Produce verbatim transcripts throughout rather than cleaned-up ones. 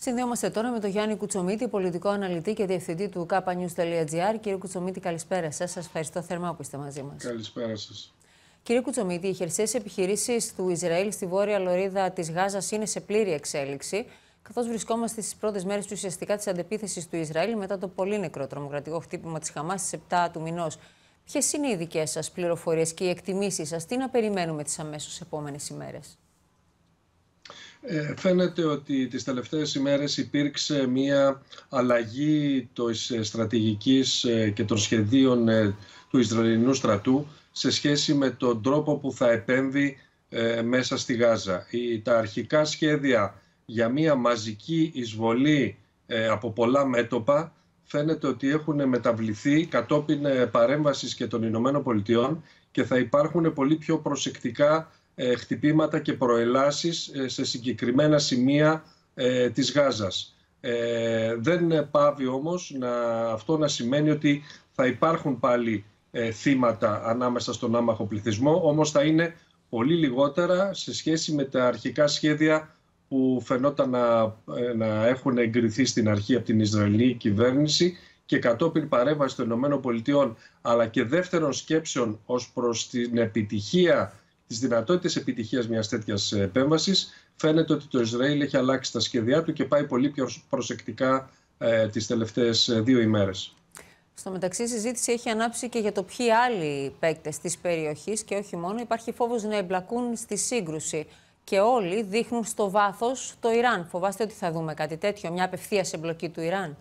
Συνδεόμαστε τώρα με τον Γιάννη Κουτσομίτη, πολιτικό αναλυτή και διευθυντή του κάπα νιους τελεία τζι άρ. Κύριε Κουτσομίτη, καλησπέρα σας. Σας ευχαριστώ θερμά που είστε μαζί μας. Καλησπέρα σας. Κύριε Κουτσομίτη, οι χερσαίες επιχειρήσεις του Ισραήλ στη βόρεια λωρίδα της Γάζας είναι σε πλήρη εξέλιξη, καθώς βρισκόμαστε στις πρώτες μέρες του ουσιαστικά της αντεπίθεσης του Ισραήλ μετά το πολύ νεκρό τρομοκρατικό χτύπημα της Χαμάς στις επτά του μηνός. Ποιες είναι οι δικές σας πληροφορίες και οι εκτιμήσεις σας, τι να περιμένουμε τις αμέσως επόμενες ημέρες? Ε, φαίνεται ότι τις τελευταίες ημέρες υπήρξε μια αλλαγή της στρατηγικής και των σχεδίων του Ισραηλινού στρατού σε σχέση με τον τρόπο που θα επέμβει ε, μέσα στη Γάζα. Η, τα αρχικά σχέδια για μια μαζική εισβολή ε, από πολλά μέτωπα φαίνεται ότι έχουν μεταβληθεί κατόπιν ε, παρέμβασης και των Ηνωμένων Πολιτειών και θα υπάρχουν πολύ πιο προσεκτικά ε, χτυπήματα και προελάσεις ε, σε συγκεκριμένα σημεία ε, της Γάζας. Ε, δεν πάβει όμως να, αυτό να σημαίνει ότι θα υπάρχουν πάλι ε, θύματα ανάμεσα στον άμαχο πληθυσμό, όμως θα είναι πολύ λιγότερα σε σχέση με τα αρχικά σχέδια που φαινόταν να, να έχουν εγκριθεί στην αρχή από την Ισραηλινή κυβέρνηση και κατόπιν παρέμβαση των ΗΠΑ, αλλά και δεύτερων σκέψεων ως προς την επιτυχία, τις δυνατότητες επιτυχίας μιας τέτοιας επέμβασης, φαίνεται ότι το Ισραήλ έχει αλλάξει τα σχέδιά του και πάει πολύ πιο προσεκτικά ε, τις τελευταίες δύο ημέρες. Στο μεταξύ, η συζήτηση έχει ανάψει και για το ποιοι άλλοι παίκτες της περιοχής και όχι μόνο. Υπάρχει φόβος να εμπλακούν στη σύγκρουση. Και όλοι δείχνουν στο βάθος το Ιράν. Φοβάστε ότι θα δούμε κάτι τέτοιο, μια απευθείας εμπλοκή του Ιράν?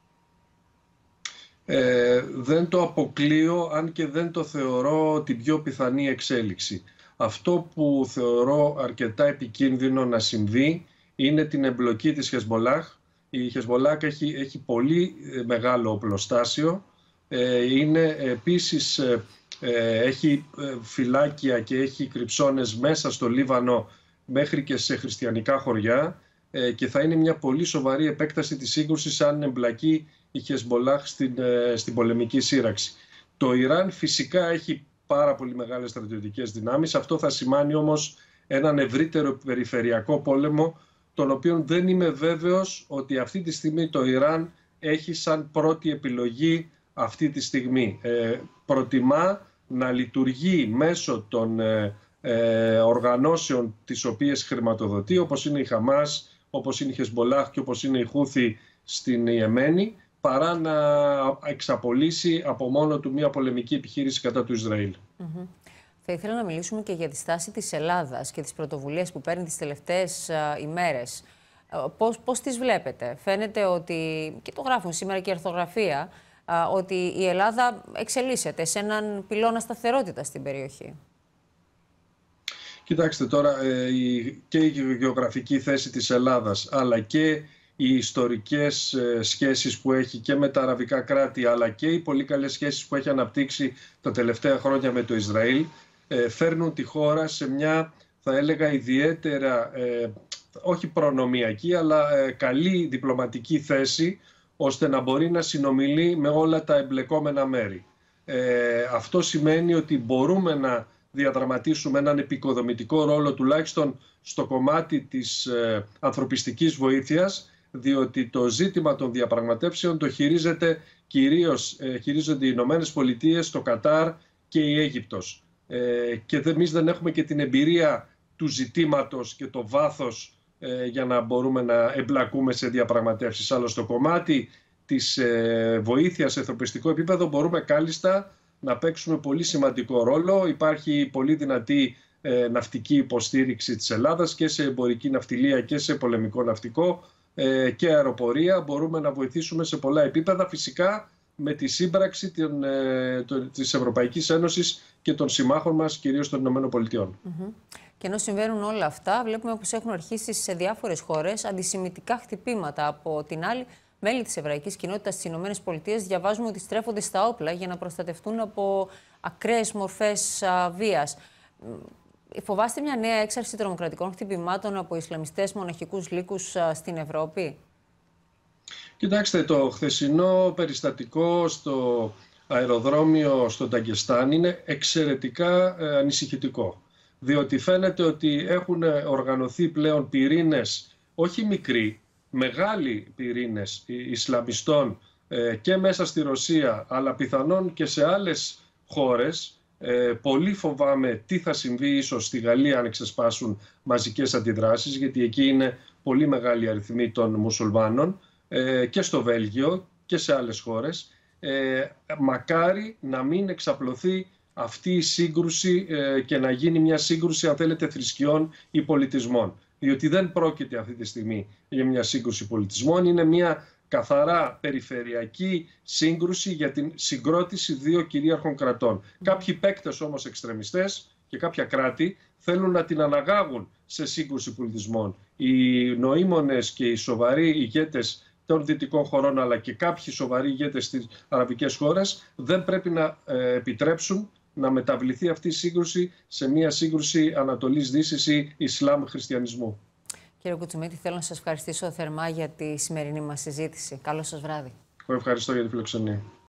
Ε, δεν το αποκλείω, αν και δεν το θεωρώ την πιο πιθανή εξέλιξη. Αυτό που θεωρώ αρκετά επικίνδυνο να συμβεί είναι την εμπλοκή της Χεσμολάχ. Η Χεσμολάχ έχει, έχει πολύ μεγάλο οπλοστάσιο. Ε, είναι επίσης... Ε, έχει φυλάκια και έχει κρυψώνες μέσα στο Λίβανο μέχρι και σε χριστιανικά χωριά και θα είναι μια πολύ σοβαρή επέκταση της σύγκρουσης αν εμπλακεί η Χεσμολάχ στην, στην πολεμική σύραξη. Το Ιράν φυσικά έχει πάρα πολύ μεγάλες στρατιωτικές δυνάμεις. Αυτό θα σημάνει όμως έναν ευρύτερο περιφερειακό πόλεμο, τον οποίο δεν είμαι βέβαιος ότι αυτή τη στιγμή το Ιράν έχει σαν πρώτη επιλογή αυτή τη στιγμή. Ε, προτιμά να λειτουργεί μέσω των ε, ε, οργανώσεων τις οποίες χρηματοδοτεί, όπως είναι η Χαμάς, όπως είναι η Χεσμολάχ και όπως είναι η Χούθη στην Ιεμένη, παρά να εξαπολύσει από μόνο του μια πολεμική επιχείρηση κατά του Ισραήλ. Mm-hmm. Θα ήθελα να μιλήσουμε και για τη στάση της Ελλάδας και τις πρωτοβουλίες που παίρνει τις τελευταίες α, ημέρες. Πώς, πώς τις βλέπετε? Φαίνεται ότι, και το γράφουν σήμερα και η Αρθογραφία, ότι η Ελλάδα εξελίσσεται σε έναν πυλώνα σταθερότητα στην περιοχή. Κοιτάξτε τώρα, και η γεωγραφική θέση της Ελλάδας, αλλά και οι ιστορικές σχέσεις που έχει και με τα αραβικά κράτη, αλλά και οι πολύ καλές σχέσεις που έχει αναπτύξει τα τελευταία χρόνια με το Ισραήλ, φέρνουν τη χώρα σε μια, θα έλεγα, ιδιαίτερα, όχι προνομιακή, αλλά καλή διπλωματική θέση, ώστε να μπορεί να συνομιλεί με όλα τα εμπλεκόμενα μέρη. Ε, αυτό σημαίνει ότι μπορούμε να διαδραματίσουμε έναν επικοδομητικό ρόλο, τουλάχιστον στο κομμάτι της ε, ανθρωπιστικής βοήθειας, διότι το ζήτημα των διαπραγματεύσεων το χειρίζεται κυρίως, ε, χειρίζονται οι Ηνωμένες Πολιτείες, το Κατάρ και η Αίγυπτος. Ε, και εμείς δεν έχουμε και την εμπειρία του ζητήματος και το βάθος για να μπορούμε να εμπλακούμε σε διαπραγματεύσεις. Αλλά στο κομμάτι της βοήθειας σε ανθρωπιστικό επίπεδο μπορούμε κάλλιστα να παίξουμε πολύ σημαντικό ρόλο. Υπάρχει πολύ δυνατή ναυτική υποστήριξη της Ελλάδας και σε εμπορική ναυτιλία και σε πολεμικό ναυτικό και αεροπορία. Μπορούμε να βοηθήσουμε σε πολλά επίπεδα, φυσικά με τη σύμπραξη της Ευρωπαϊκής Ένωσης και των συμμάχων μας, κυρίως των Ηνωμένων Πολιτειών. Mm-hmm. Και ενώ συμβαίνουν όλα αυτά, βλέπουμε πως έχουν αρχίσει σε διάφορες χώρες αντισημιτικά χτυπήματα. Από την άλλη, μέλη της εβραϊκής κοινότητας στις ΗΠΑ διαβάζουμε ότι στρέφονται στα όπλα για να προστατευτούν από ακραίες μορφές α, βίας. Φοβάστε μια νέα έξαρση τρομοκρατικών χτυπημάτων από Ισλαμιστές μοναχικούς λύκους α, στην Ευρώπη? Κοιτάξτε, το χθεσινό περιστατικό στο αεροδρόμιο στο Νταγκεστάν είναι εξαιρετικά ε, ανησυχητικό. Διότι φαίνεται ότι έχουν οργανωθεί πλέον πυρήνες, όχι μικροί, μεγάλοι πυρήνες Ισλαμιστών και μέσα στη Ρωσία, αλλά πιθανόν και σε άλλες χώρες. Ε, πολύ φοβάμαι τι θα συμβεί ίσως στη Γαλλία αν εξεσπάσουν μαζικές αντιδράσεις, γιατί εκεί είναι πολύ μεγάλη αριθμή των μουσουλμάνων, ε, και στο Βέλγιο και σε άλλες χώρες. Ε, μακάρι να μην εξαπλωθεί αυτή η σύγκρουση ε, και να γίνει μια σύγκρουση, αν θέλετε, θρησκειών ή πολιτισμών. Διότι δεν πρόκειται αυτή τη στιγμή για μια σύγκρουση πολιτισμών, είναι μια καθαρά περιφερειακή σύγκρουση για την συγκρότηση δύο κυρίαρχων κρατών. Mm. Κάποιοι παίκτες όμως εξτρεμιστές και κάποια κράτη θέλουν να την αναγάγουν σε σύγκρουση πολιτισμών. Οι νοήμονες και οι σοβαροί ηγέτες των δυτικών χωρών, αλλά και κάποιοι σοβαροί ηγέτες στις αραβικές χώρες, δεν πρέπει να ε, επιτρέψουν να μεταβληθεί αυτή η σύγκρουση σε μια σύγκρουση Ανατολής-Δύσης ή Ισλάμ-Χριστιανισμού. Κύριε Κουτσουμίτη, θέλω να σας ευχαριστήσω θερμά για τη σημερινή μας συζήτηση. Καλό σας βράδυ. Εγώ ευχαριστώ για τη φιλοξενία.